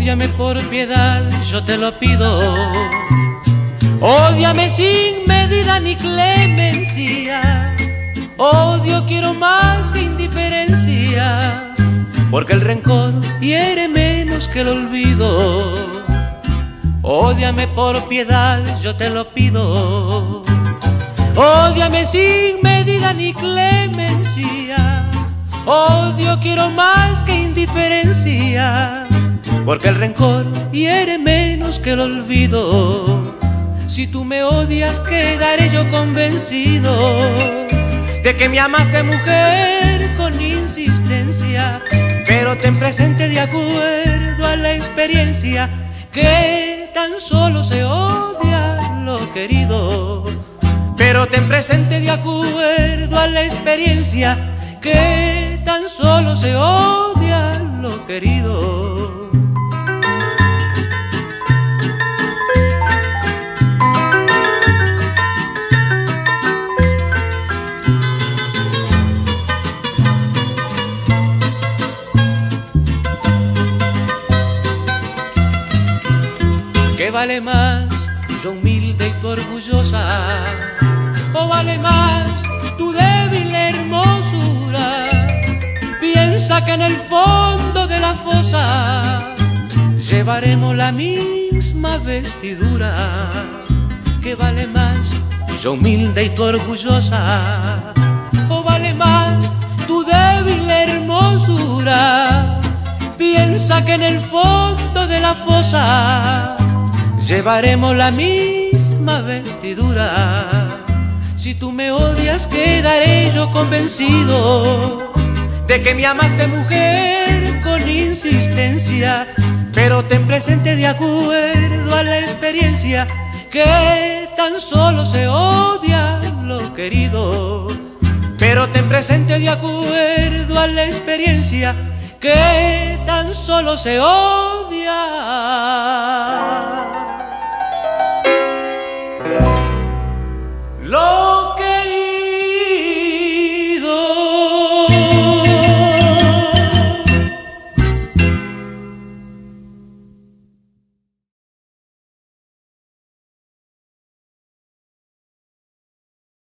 Ódiame por piedad, yo te lo pido. Ódiame sin medida ni clemencia. Odio quiero más que indiferencia, porque el rencor hiere menos que el olvido. Ódiame por piedad, yo te lo pido. Ódiame sin medida ni clemencia. Odio quiero más que indiferencia, porque el rencor hiere menos que el olvido. Si tú me odias, quedaré yo convencido de que me amaste, mujer, con insistencia. Pero ten presente, de acuerdo a la experiencia, que tan solo se odia lo querido. Pero ten presente, de acuerdo a la experiencia, que tan solo se odia lo querido. ¿Qué vale más, yo humilde y tú orgullosa? ¿O vale más tu débil hermosura? Piensa que en el fondo de la fosa llevaremos la misma vestidura. ¿Qué vale más, yo humilde y tú orgullosa? ¿O vale más tu débil hermosura? Piensa que en el fondo de la fosa llevaremos la misma vestidura. Si tú me odias, quedaré yo convencido de que me amaste, mujer, con insistencia. Pero ten presente, de acuerdo a la experiencia, que tan solo se odia lo querido. Pero ten presente, de acuerdo a la experiencia, que tan solo se odia lo